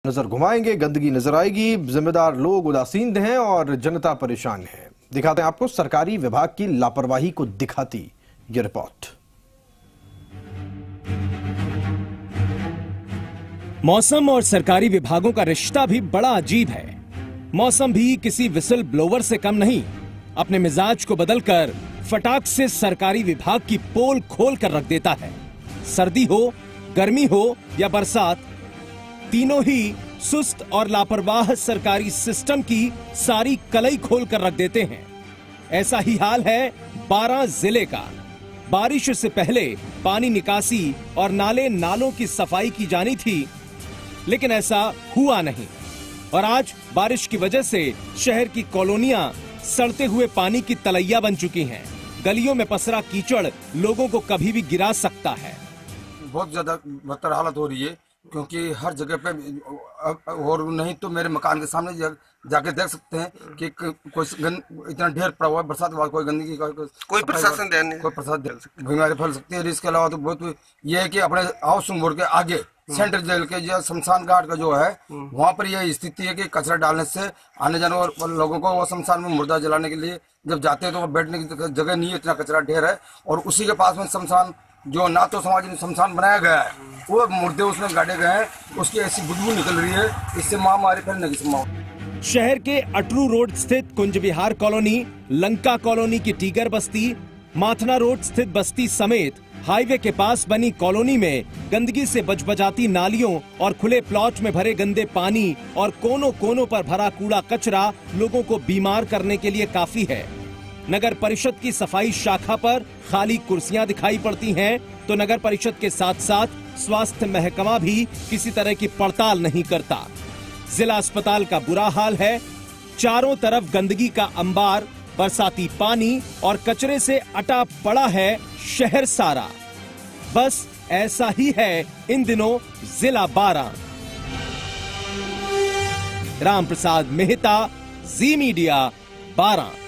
नजर घुमाएंगे, गंदगी नजर आएगी, जिम्मेदार लोग उदासीन हैं और जनता परेशान है। दिखाते हैं आपको सरकारी विभाग की लापरवाही को दिखाती ये रिपोर्ट। मौसम और सरकारी विभागों का रिश्ता भी बड़ा अजीब है। मौसम भी किसी विसल ब्लोवर से कम नहीं, अपने मिजाज को बदलकर फटाक से सरकारी विभाग की पोल खोल कर रख देता है। सर्दी हो, गर्मी हो या बरसात, तीनों ही सुस्त और लापरवाह सरकारी सिस्टम की सारी कलई खोल कर रख देते हैं। ऐसा ही हाल है 12 जिले का। बारिश से पहले पानी निकासी और नाले नालों की सफाई की जानी थी, लेकिन ऐसा हुआ नहीं। और आज बारिश की वजह से शहर की कॉलोनियां सड़ते हुए पानी की तलैया बन चुकी हैं। गलियों में पसरा कीचड़ लोगों को कभी भी गिरा सकता है। बहुत ज्यादा बदतर हालत हो रही है, क्योंकि हर जगह पे, और नहीं तो मेरे मकान के सामने जाके देख सकते हैं कि कोई इतना ढेर पड़ा हुआ है। बरसात के बाद कोई गंदगी का कोई प्रशासन ध्यान नहीं, कोई प्रशासन, बीमारी फैल सकती है। इसके अलावा तो बहुत ये है कि अपने हाउस मोड़ के आगे सेंट्रल जेल के जो शमशान घाट का जो है, वहाँ पर यह स्थिति है कि कचरा डालने से आने जाने वाले लोगों को वो शमशान में मुर्दा जलाने के लिए जब जाते हैं तो वो बैठने की जगह नहीं है, इतना कचरा ढेर है। और उसी के पास में शमशान, जो ना तो समाज में शमशान बनाया गया है, वो मुर्दे उसमें गाड़े गए हैं, उसकी ऐसी बदबू निकल रही है, इससे महामारी फैलने की संभावना। शहर के अटरू रोड स्थित कुंज विहार कॉलोनी, लंका कॉलोनी की टीगर बस्ती, माथना रोड स्थित बस्ती समेत हाईवे के पास बनी कॉलोनी में गंदगी से बजबजाती नालियों और खुले प्लॉट में भरे गंदे पानी और कोनों कोनों पर भरा कूड़ा कचरा लोगों को बीमार करने के लिए काफी है। नगर परिषद की सफाई शाखा पर खाली कुर्सियां दिखाई पड़ती हैं, तो नगर परिषद के साथ साथ स्वास्थ्य महकमा भी किसी तरह की पड़ताल नहीं करता। जिला अस्पताल का बुरा हाल है, चारों तरफ गंदगी का अंबार, बरसाती पानी और कचरे से अटा पड़ा है शहर सारा। बस ऐसा ही है इन दिनों जिला 12। राम प्रसाद मेहता, जी मीडिया, 12।